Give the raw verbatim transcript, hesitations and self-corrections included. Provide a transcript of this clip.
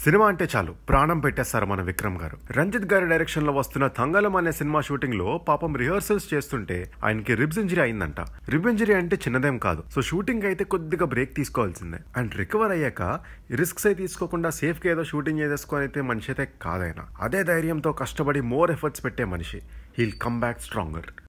Cinema అంటే చాలు ప్రాణం పెట్టేస్తారు మన విక్రమ్ గారు. రంజిత్ గారి డైరెక్షన్ లో వస్తున్న థంగాలం అనే సినిమా షూటింగ్ లో పాపం రిహర్సల్స్ చేస్తుంటే ఆయనకి రిబ్స్ ఇంజరీ అయిందంట. రిబ్ ఇంజరీ అంటే చిన్నదేం కాదు. సో షూటింగ్ అయితే కొద్దిగా బ్రేక్ తీసుకోవాల్సిందే. అండ్ రికవర్ అయ్యాక రిస్క్స్ అయితే తీసుకోకుండా సేఫ్ గా ఏదో షూటింగ్ చేసేసుకొని అయితే మనిషి అయితే కాదైనా. అదే ధైర్యంతో కష్టపడి మోర్ ఎఫర్ట్స్ పెట్టే మనిషి. He'll come back stronger.